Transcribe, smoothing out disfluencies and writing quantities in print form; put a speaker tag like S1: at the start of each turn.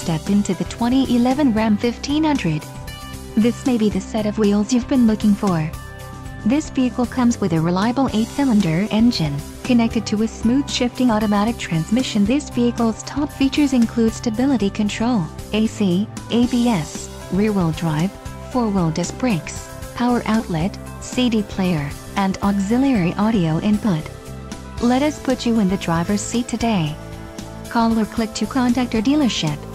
S1: step into the 2011 Ram 1500. This may be the set of wheels you've been looking for. This vehicle comes with a reliable 8-cylinder engine, connected to a smooth shifting automatic transmission. This vehicle's top features include stability control, AC, ABS, rear-wheel drive, 4-wheel disc brakes, power outlet, CD player, and auxiliary audio input. Let us put you in the driver's seat today. Call or click to contact our dealership.